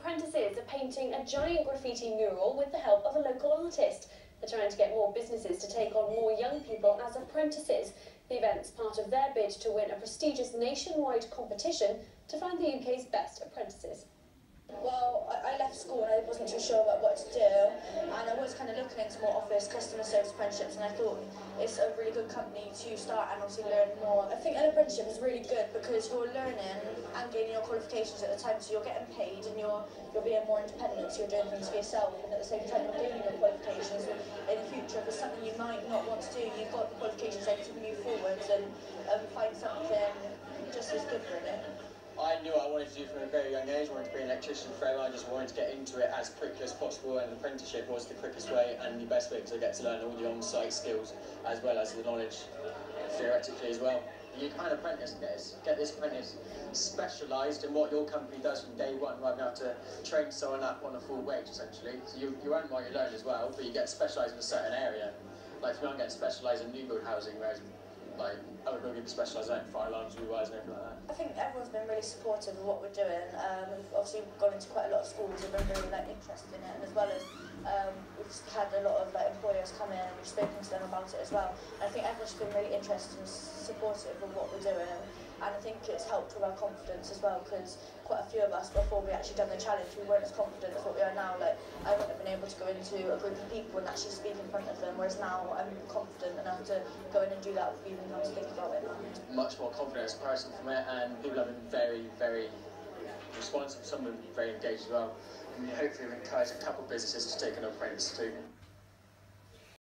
Apprentices are painting a giant graffiti mural with the help of a local artist. They're trying to get more businesses to take on more young people as apprentices. The event's part of their bid to win a prestigious nationwide competition to find the UK's best apprentices. Well, I left school and I wasn't too sure about what to do, and I was kind of looking into more office customer service apprenticeships, and I thought it's a really good company to start and obviously learn more. I think an apprenticeship is really good because you're learning and gaining your qualifications at the time, so you're getting paid and you're being more independent, so you're doing things for yourself, and at the same time you're gaining your qualifications. In the future, if it's something you might not want to do, you've got the qualifications able to move forwards and find something just as good, really. I knew what I wanted to do from a very young age. I wanted to be an electrician forever. I just wanted to get into it as quickly as possible, and the apprenticeship was the quickest way and the best way, because I get to learn all the on-site skills as well as the knowledge theoretically as well. You kind of apprentice, get this apprentice specialised in what your company does from day one, rather than have to train someone up on a full wage essentially. So you earn what you learn as well, but you get specialised in a certain area. Like for me, I'm getting specialised in new build housing, whereas like other people get specialised in fire alarms, rewires and everything like that. I think everyone's been really supportive of what we're doing. We've obviously gone into quite a lot of schools and been really interested in it, and as well as we've had a lot of employers come in and we've spoken to them about it as well. And I think everyone's been really interested and supportive of what we're doing, and I think it's helped with our confidence as well, because quite a few of us, before we actually done the challenge, we weren't as confident as what we are now. Like, I wouldn't have been able to go into a group of people and actually speak in front of them, whereas now I'm confident enough to go in and do that without even having to think about it now. Much more confident as a person from it, and people have been very, very responsive. Some have been very engaged as well. And hopefully we've encouraged a couple of businesses to take an apprentice too.